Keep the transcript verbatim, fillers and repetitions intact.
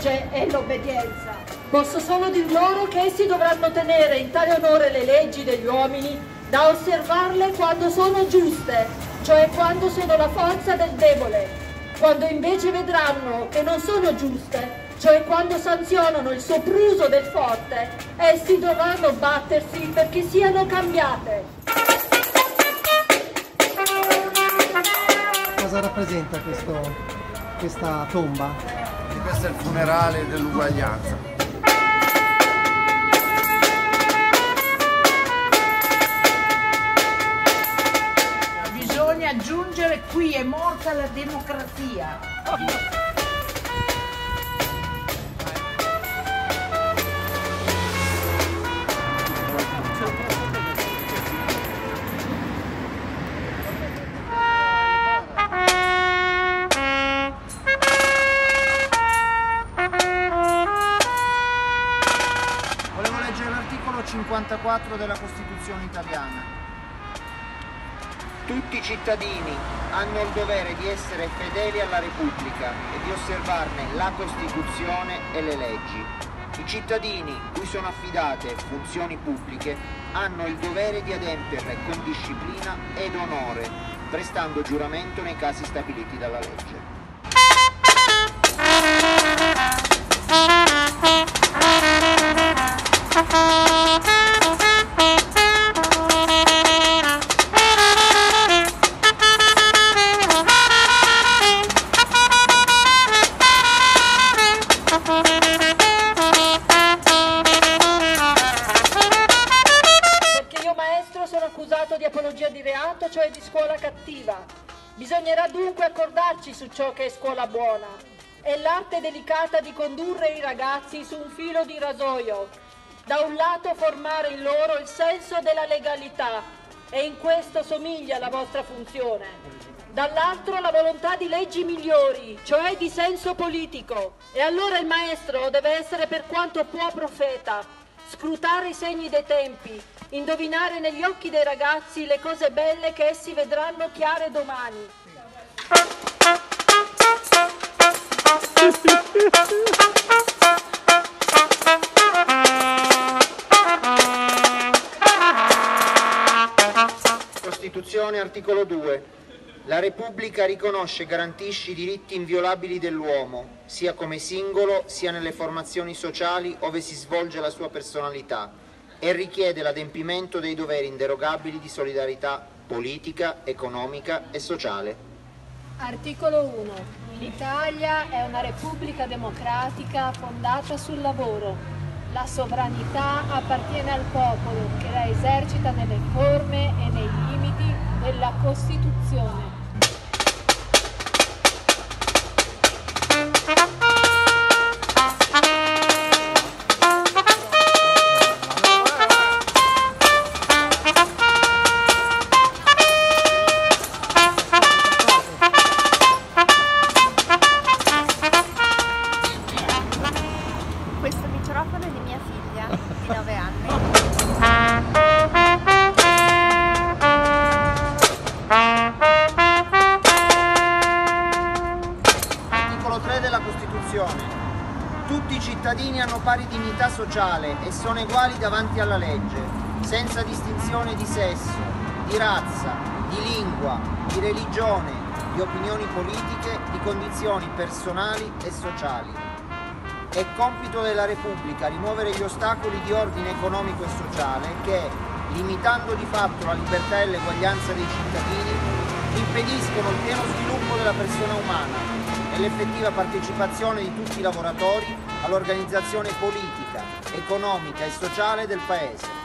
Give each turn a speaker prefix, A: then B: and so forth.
A: legge è l'obbedienza. Posso solo dir loro che essi dovranno tenere in tale onore le leggi degli uomini da osservarle quando sono giuste, cioè quando sono la forza del debole. Quando invece vedranno che non sono giuste, cioè quando sanzionano il sopruso del forte, essi dovranno battersi perché siano cambiate.
B: Cosa rappresenta questo, questa tomba?
C: Questo è il funerale dell'uguaglianza.
D: Bisogna aggiungere: qui è morta la democrazia.
E: Volevo leggere l'articolo cinquantaquattro della Costituzione italiana. Tutti i cittadini hanno il dovere di essere fedeli alla Repubblica e di osservarne la Costituzione e le leggi. I cittadini cui sono affidate funzioni pubbliche hanno il dovere di adempierle con disciplina ed onore, prestando giuramento nei casi stabiliti dalla legge.
A: Sono accusato di apologia di reato, cioè di scuola cattiva. Bisognerà dunque accordarci su ciò che è scuola buona. È l'arte delicata di condurre i ragazzi su un filo di rasoio. Da un lato formare in loro il senso della legalità, e in questo somiglia la vostra funzione. Dall'altro la volontà di leggi migliori, cioè di senso politico. E allora il maestro deve essere per quanto può profeta, scrutare i segni dei tempi, indovinare negli occhi dei ragazzi le cose belle che essi vedranno chiare domani.
E: Costituzione, articolo due. La Repubblica riconosce e garantisce i diritti inviolabili dell'uomo, sia come singolo, sia nelle formazioni sociali ove si svolge la sua personalità, e richiede l'adempimento dei doveri inderogabili di solidarietà politica, economica e sociale.
F: Articolo uno. L'Italia è una repubblica democratica fondata sul lavoro. La sovranità appartiene al popolo, che la esercita nelle forme e nei limiti della Costituzione.
G: Questo microfono è di mia figlia, di nove anni.
E: Articolo tre della Costituzione. Tutti i cittadini hanno pari dignità sociale e sono uguali davanti alla legge, senza distinzione di sesso, di razza, di lingua, di religione, di opinioni politiche, di condizioni personali e sociali. È compito della Repubblica rimuovere gli ostacoli di ordine economico e sociale che, limitando di fatto la libertà e l'eguaglianza dei cittadini, impediscono il pieno sviluppo della persona umana e l'effettiva partecipazione di tutti i lavoratori all'organizzazione politica, economica e sociale del Paese.